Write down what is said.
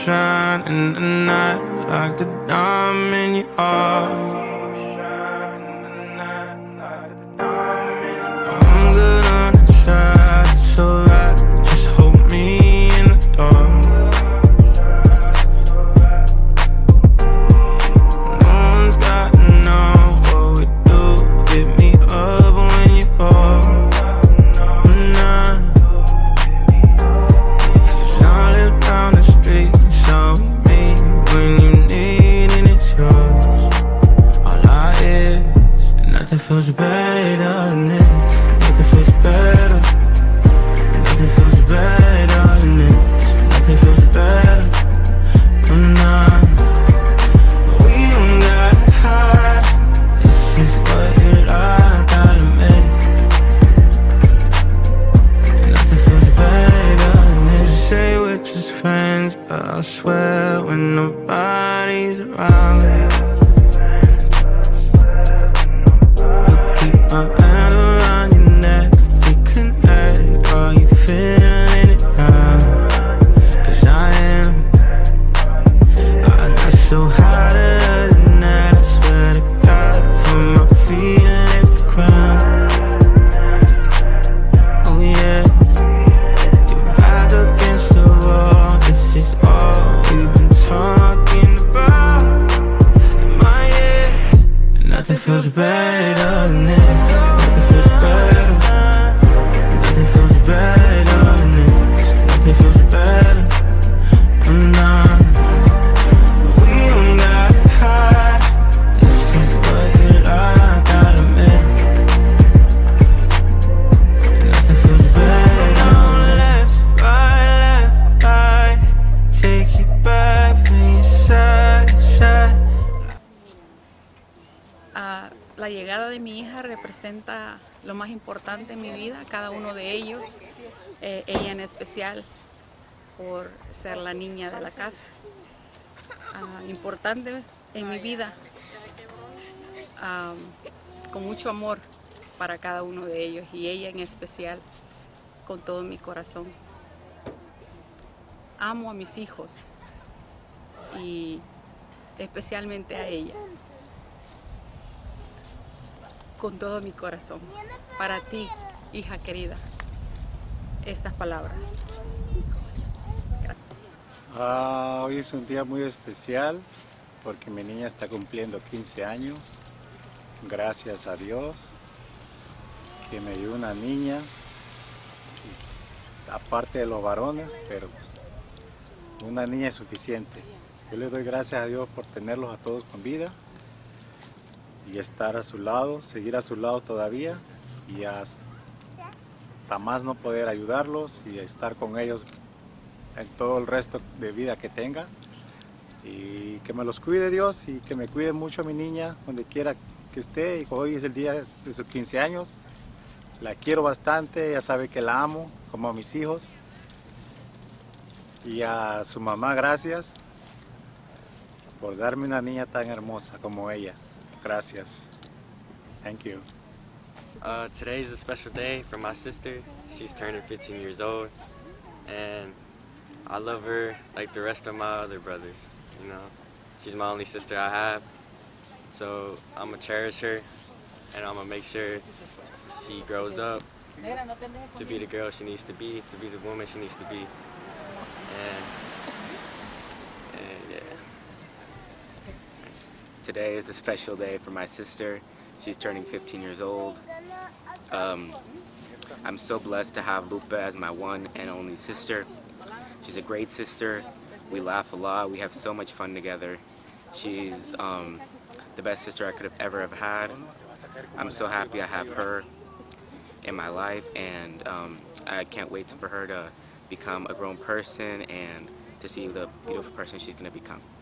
shine in the night like a diamond in your heart. I'm good on the side, it's alright. Just hold me in the dark. No one's gotta know what we do. Hit me up when you're bored. Cause I live down the street, so we meet when you need and it's yours. All I is, and nothing feels better than this. Nothing feels better. Nothing feels better than this. Nothing feels better. I'm not. We don't gotta hide. This is what you like, gotta make. Nothing feels better than this. You say we're just friends, but I swear when nobody's around, you keep my hand around your neck. We connect, are you feeling it now? Cause I am. I got so high than that, I swear to God, from my feet and lift the ground. Oh yeah, you're back against the wall. This is all we've been talking about in my ears. And nothing feels better than this. Nothing feels better. Nothing feels better than this. Nothing feels better. I'm not. We don't gotta hide. This is what you like, gotta make. Nothing feels better. Left, right. Take you back from your side to side. La llegada de mi hija representa lo más importante en mi vida, cada uno de ellos, ella en especial por ser la niña de la casa. Importante en mi vida, con mucho amor para cada uno de ellos y ella en especial con todo mi corazón. Amo a mis hijos y especialmente a ella. Con todo mi corazón. Para ti, hija querida, estas palabras. Hoy es un día muy especial porque mi niña está cumpliendo 15 años. Gracias a Dios que me dio una niña, aparte de los varones, pero una niña es suficiente. Yo le doy gracias a Dios por tenerlos a todos con vida y estar a su lado, seguir a su lado todavía y hasta más no poder ayudarlos y estar con ellos en todo el resto de vida que tenga. Y que me los cuide Dios y que me cuide mucho a mi niña donde quiera que esté. Y hoy es el día de sus 15 años. La quiero bastante, ella sabe que la amo como a mis hijos. Y a su mamá, gracias por darme una niña tan hermosa como ella. Gracias. Thank you. Today is a special day for my sister. She's turning 15 years old, and I love her like the rest of my other brothers. You know, she's my only sister I have, so I'm gonna cherish her, and I'm gonna make sure she grows up to be the girl she needs to be the woman she needs to be, and yeah. Today is a special day for my sister. She's turning 15 years old. I'm so blessed to have Lupe as my one and only sister. She's a great sister. We laugh a lot. We have so much fun together. She's the best sister I could have ever have had. I'm so happy I have her in my life, and I can't wait for her to become a grown person and to see the beautiful person she's going to become.